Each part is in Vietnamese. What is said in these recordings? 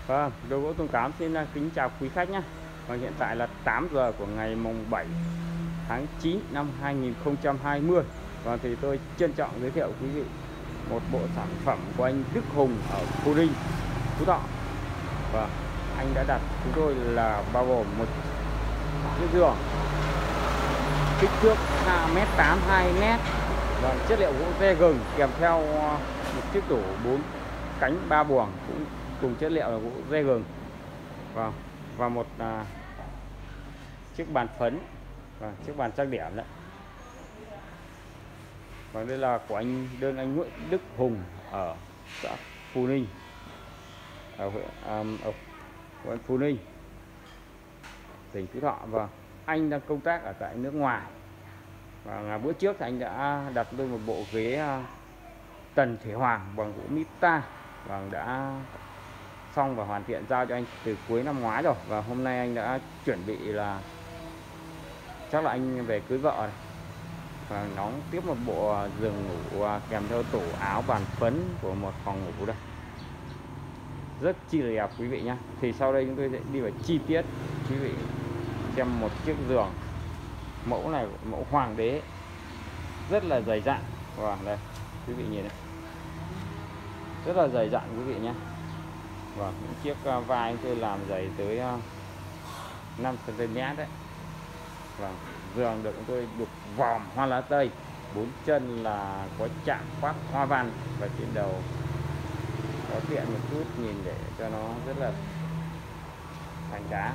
Vâng, Đồ gỗ Tùng Cám xin kính chào quý khách nhé. Và hiện tại là 8 giờ của ngày mùng 7 tháng 9 năm 2020. Và thì tôi trân trọng giới thiệu quý vị một bộ sản phẩm của anh Đức Hùng ở Phú Ninh, Phú Thọ. Và anh đã đặt chúng tôi là bao gồm một chiếc giường kích thước 2m8 2m và chất liệu gỗ tre gừng, kèm theo một chiếc tủ 4 cánh 3 buồng cũng cùng chất liệu là gỗ tre gừng, và một chiếc bàn phấn và chiếc bàn trang điểm đấy. Và đây là của anh Nguyễn Đức Hùng ở xã Phú Ninh, ở huyện Phú Ninh, tỉnh Phú Thọ. Và anh đang công tác ở tại nước ngoài. Và bữa trước thì anh đã đặt tôi một bộ ghế tần thể hoàng bằng gỗ mita và đã xong và hoàn thiện giao cho anh từ cuối năm ngoái rồi. Và hôm nay anh đã chuẩn bị là chắc là anh về cưới vợ này. Và đóng tiếp một bộ giường ngủ kèm theo tủ áo bàn phấn của một phòng ngủ đây, rất chi là đẹp quý vị nhé. Thì sau đây chúng tôi sẽ đi vào chi tiết quý vị xem một chiếc giường. Mẫu này mẫu hoàng đế, rất là dày dặn. Và đây quý vị nhìn này, rất là dày dặn quý vị nhé. Và những chiếc vai tôi làm dày tới 5 cm đấy. Và giường được chúng tôi đục vòm hoa lá tây, 4 chân là có chạm khắc hoa văn, và trên đầu có tiện một chút nhìn để cho nó rất là thành đá.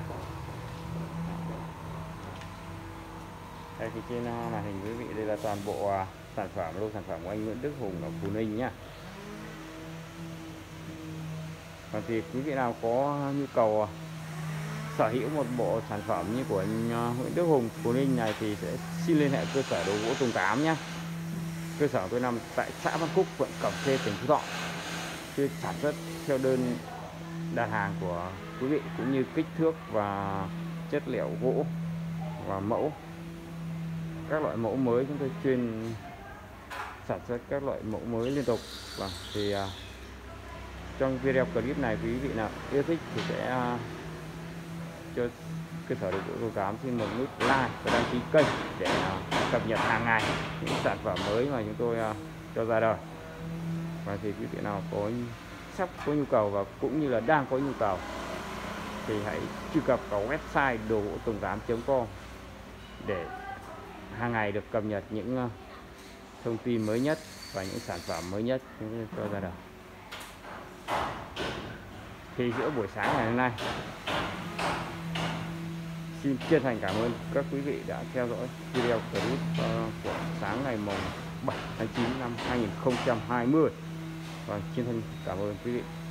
Đây thì trên màn hình quý vị, đây là toàn bộ sản phẩm, lô sản phẩm của anh Nguyễn Đức Hùng ở Phú Ninh nhá. Còn thì quý vị nào có nhu cầu sở hữu một bộ sản phẩm như của anh Nguyễn Đức Hùng Phú Ninh này thì sẽ xin liên hệ cơ sở đồ gỗ Tùng Cám nhé. Cơ sở tôi nằm tại xã Văn Cúc, quận Cẩm Khê, tỉnh Phú Thọ. Tôi sản xuất theo đơn đặt hàng của quý vị, cũng như kích thước và chất liệu gỗ và mẫu. Các loại mẫu mới chúng tôi chuyên sản xuất các loại mẫu mới liên tục. Và thì trong video clip này quý vị nào yêu thích thì sẽ cho cơ sở đồ gỗ Tùng Cám xin một nút like và đăng ký kênh để cập nhật hàng ngày những sản phẩm mới mà chúng tôi cho ra đời. Và thì quý vị nào sắp có nhu cầu và cũng như là đang có nhu cầu thì hãy truy cập vào website đồ gỗ tùng cám.com để hàng ngày được cập nhật những thông tin mới nhất và những sản phẩm mới nhất chúng tôi cho ra đời. Thì giữa buổi sáng ngày hôm nay, xin chân thành cảm ơn các quý vị đã theo dõi video clip của sáng ngày mùng 7 tháng 9 năm 2020. Và chân thành cảm ơn quý vị.